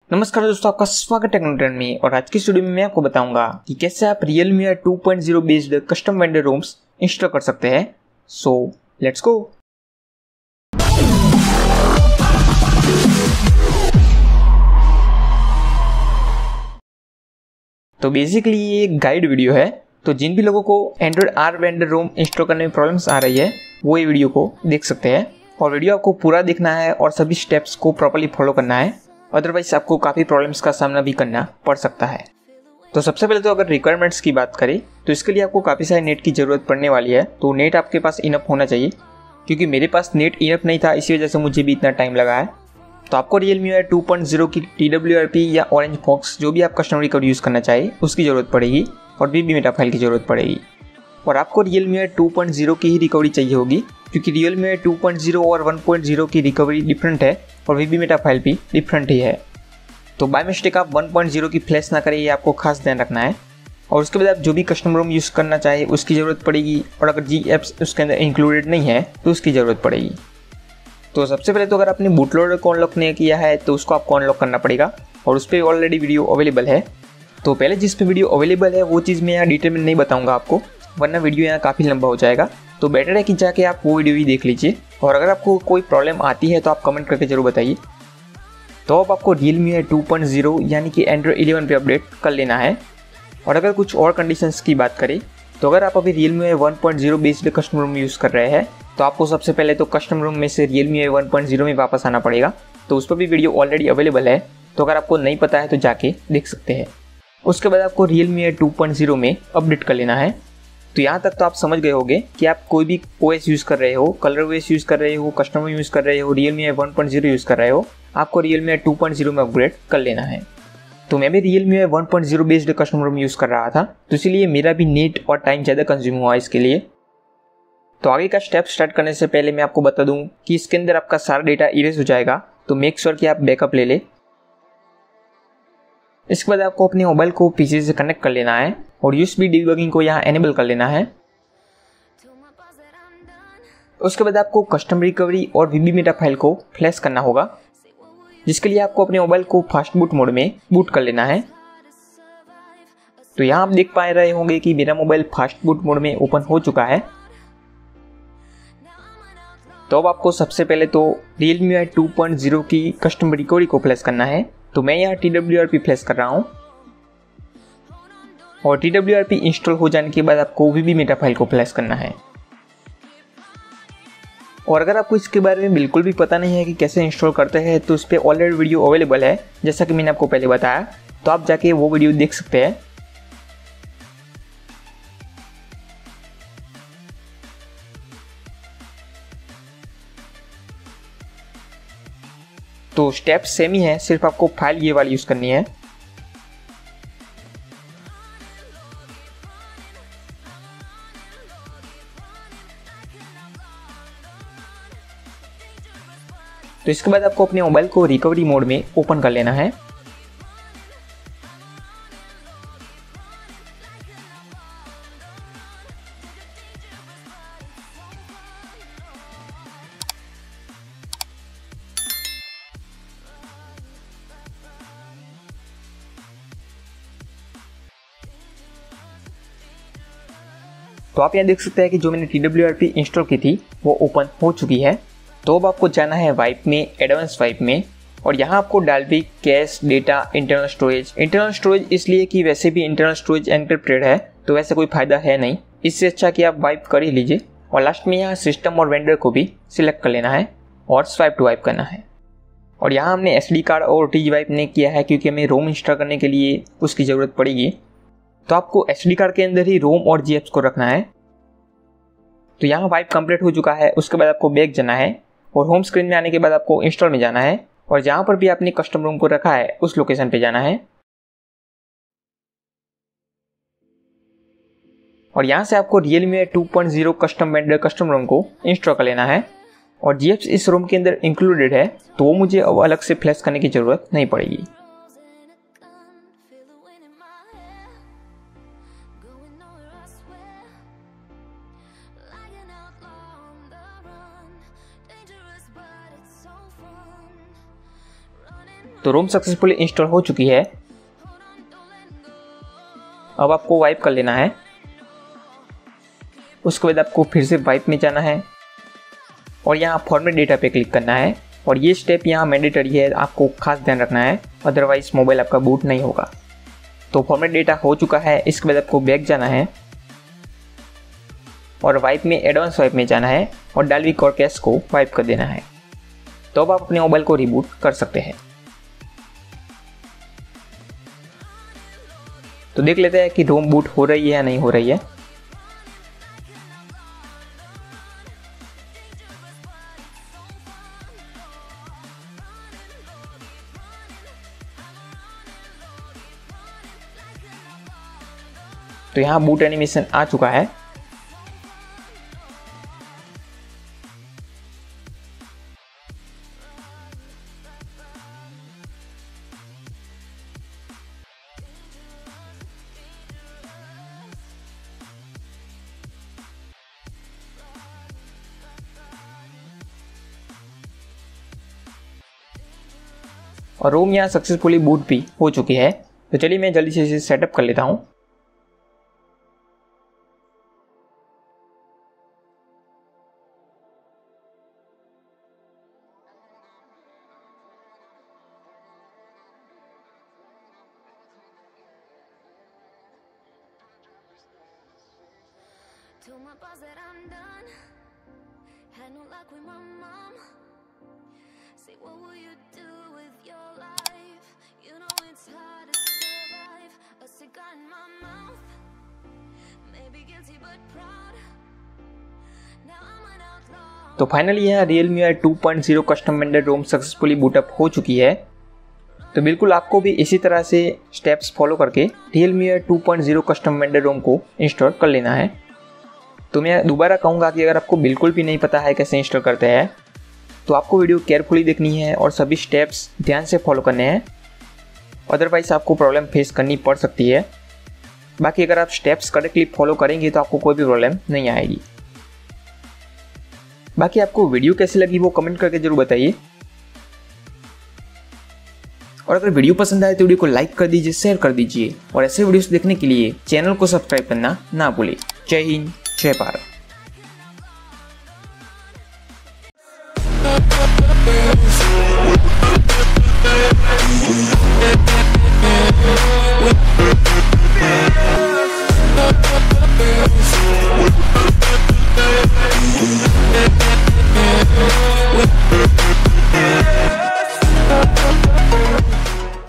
नमस्कार दोस्तों, आपका स्वागत है टेक्नोट्रेंड में। और आज की वीडियो में मैं आपको बताऊंगा कि कैसे आप Realme 2.0 based custom vendor ROMs install कर सकते हैं। So let's go. तो बेसिकली ये एक गाइड वीडियो है, तो जिन भी लोगों को Android R vendor ROM install करने में प्रॉब्लम्स आ रही है वो ये वीडियो को देख सकते हैं। और वीडियो आपको पूरा देखना है और सभी स्टेप्स को प्रॉपर्ली फॉलो करना है, अदरवाइज आपको काफ़ी प्रॉब्लम्स का सामना भी करना पड़ सकता है। तो सबसे पहले तो अगर रिक्वायरमेंट्स की बात करें तो इसके लिए आपको काफ़ी सारे नेट की ज़रूरत पड़ने वाली है। तो नेट आपके पास इनफ होना चाहिए, क्योंकि मेरे पास नेट इनफ नहीं था, इसी वजह से मुझे भी इतना टाइम लगा है। तो आपको Realme 2.0 की TWRP या Orange Fox जो भी आप कस्टमर रिकवरी यूज़ करना चाहिए उसकी ज़रूरत पड़ेगी, और VB मेटा फाइल की ज़रूरत पड़ेगी। और आपको Realme 2.0 की ही रिकवरी चाहिए होगी, क्योंकि Realme 2.0 और 1.0 की रिकवरी डिफरेंट है और VB मेटा फाइल भी डिफरेंट ही है। तो बाय मिस्टेक आप 1.0 की फ्लैश ना करें, ये आपको खास ध्यान रखना है। और उसके बाद आप जो भी कस्टमर रोम यूज़ करना चाहे उसकी ज़रूरत पड़ेगी, और अगर जी एप्स उसके अंदर इंक्लूडेड नहीं है तो उसकी ज़रूरत पड़ेगी। तो सबसे पहले तो अगर आपने बूट लोडर को अनलॉक नहीं किया है तो उसको आपको अनलॉक करना पड़ेगा, और उस पर ऑलरेडी वीडियो अवेलेबल है। तो पहले जिस पे वीडियो अवेलेबल है वो चीज़ मैं यहाँ डिटेल में नहीं बताऊँगा आपको, वरना वीडियो यहाँ काफ़ी लंबा हो जाएगा। तो बेटर है कि जाके आप वो वीडियो ही देख लीजिए। और अगर आपको कोई प्रॉब्लम आती है तो आप कमेंट करके ज़रूर बताइए। तो अब आपको Realme 2.0 यानी कि Android 11 पे अपडेट कर लेना है। और अगर कुछ और कंडीशंस की बात करें तो अगर आप अभी Realme 1.0 based custom ROM use कर रहे हैं तो आपको सबसे पहले तो कस्टम रूम में से Realme 1.0 में वापस आना पड़ेगा। तो उस पर भी वीडियो ऑलरेडी अवेलेबल है, तो अगर आपको नहीं पता है तो जाके देख सकते हैं। उसके बाद आपको Realme 2.0 में अपडेट कर लेना है। तो यहाँ तक तो आप समझ गए होंगे कि आप कोई भी OS यूज़ कर रहे हो, कलर OS यूज़ कर रहे हो, कस्टमर यूज़ कर रहे हो, Realme 1.0 यूज़ कर रहे हो, आपको Realme 2.0 में अपग्रेड कर लेना है। तो मैं भी Realme 1.0 based customer ROM use कर रहा था, तो इसलिए मेरा भी नेट और टाइम ज़्यादा कंज्यूम हुआ इसके लिए। तो आगे का स्टेप स्टार्ट करने से पहले मैं आपको बता दूं कि इसके अंदर आपका सारा डेटा इरेज हो जाएगा, तो मेक श्योर कि आप बैकअप ले लें। इसके बाद आपको अपने मोबाइल को पीसी से कनेक्ट कर लेना है और USB डिबगिंग को यहाँ एनेबल कर लेना है। उसके बाद आपको कस्टम रिकवरी और VB मेटा फाइल को फ्लैश करना होगा, जिसके लिए आपको अपने मोबाइल को फास्ट बूट मोड में बूट कर लेना है। तो यहाँ आप देख पा रहे होंगे कि मेरा मोबाइल फास्ट बूट मोड में ओपन हो चुका है। तो अब आपको सबसे पहले तो Realme 2.0 की कस्टम रिकवरी को फ्लैश करना है। तो मैं यहाँ TWRP फ्लैश कर रहा हूँ, और TWRP इंस्टॉल हो जाने के बाद आपको VB मेटा फाइल को फ्लैश करना है। और अगर आपको इसके बारे में बिल्कुल भी पता नहीं है कि कैसे इंस्टॉल करते हैं तो इस पर ऑलरेडी वीडियो अवेलेबल है, जैसा कि मैंने आपको पहले बताया, तो आप जाके वो वीडियो देख सकते हैं। तो स्टेप सेम ही है, सिर्फ आपको फाइल ये वाली यूज़ करनी है। तो इसके बाद आपको अपने मोबाइल को रिकवरी मोड में ओपन कर लेना है। तो आप यहाँ देख सकते हैं कि जो मैंने TWRP इंस्टॉल की थी वो ओपन हो चुकी है। तो अब आपको जाना है वाइप में, एडवांस वाइप में, और यहाँ आपको डाल भी cache, data, internal storage. Internal storage इसलिए कि वैसे भी इंटरनल स्टोरेज एनक्रिप्टेड है, तो वैसे कोई फायदा है नहीं, इससे अच्छा कि आप वाइप कर ही लीजिए। और लास्ट में यहाँ सिस्टम और वेंडर को भी सिलेक्ट कर लेना है और स्वाइप टू वाइप करना है। और यहाँ हमने SD कार्ड और OTG वाइप नहीं किया है, क्योंकि हमें रोम इंस्टॉल करने के लिए उसकी ज़रूरत पड़ेगी। तो आपको SD कार्ड के अंदर ही रोम और GApps को रखना है। तो यहाँ वाइप कंप्लीट हो चुका है। उसके बाद आपको बैक जाना है और होम स्क्रीन में आने के बाद आपको इंस्टॉल में जाना है, और जहाँ पर भी आपने कस्टम रूम को रखा है उस लोकेशन पे जाना है। और यहाँ से आपको Realme 2.0 custom vendor custom ROM को इंस्टॉल कर लेना है। और GApps इस रूम के अंदर इंक्लूडेड है, तो वो मुझे अब अलग से फ्लैश करने की ज़रूरत नहीं पड़ेगी। तो रोम सक्सेसफुली इंस्टॉल हो चुकी है। अब आपको वाइप कर लेना है। उसके बाद आपको फिर से वाइप में जाना है और यहाँ फॉर्मेट डेटा पे क्लिक करना है। और ये स्टेप यहाँ मैंडेटरी है, आपको खास ध्यान रखना है, अदरवाइज मोबाइल आपका बूट नहीं होगा। तो फॉर्मेट डेटा हो चुका है। इसके बाद आपको बैक जाना है और वाइप में एडवांस वाइप में जाना है और डालविक और कैश को वाइप कर देना है। तो अब आप अपने मोबाइल को रिबूट कर सकते हैं। तो देख लेते हैं कि रोम बूट हो रही है या नहीं हो रही है। तो यहाँ बूट एनिमेशन आ चुका है। और रोम यहाँ सक्सेसफुली बूट भी हो चुकी है। तो चलिए मैं जल्दी से इसे सेटअप कर लेता हूँ। Told my boss that I'm done. Had no luck with my mom. Say, what will you do with your life? You know it's hard to survive. A cigar in my mouth. Maybe guilty but proud. Now I'm an outlaw. तो finally यहाँ Realme UI 2.0 custom mended ROM successfully boot up हो चुकी है। तो बिल्कुल आपको भी इसी तरह से स्टेप्स फॉलो करके Realme UI 2.0 custom mended ROM को इंस्टॉल कर लेना है। तो मैं दोबारा कहूँगा कि अगर आपको बिल्कुल भी नहीं पता है कैसे इंस्टॉल करते हैं तो आपको वीडियो केयरफुली देखनी है और सभी स्टेप्स ध्यान से फॉलो करने हैं, अदरवाइज आपको प्रॉब्लम फेस करनी पड़ सकती है। बाकी अगर आप स्टेप्स करेक्टली फॉलो करेंगे तो आपको कोई भी प्रॉब्लम नहीं आएगी। बाकी आपको वीडियो कैसी लगी वो कमेंट करके जरूर बताइए। और अगर वीडियो पसंद आए तो वीडियो को लाइक कर दीजिए, शेयर कर दीजिए और ऐसे वीडियोस देखने के लिए चैनल को सब्सक्राइब करना ना भूलें। जय हिंद, जय भारत।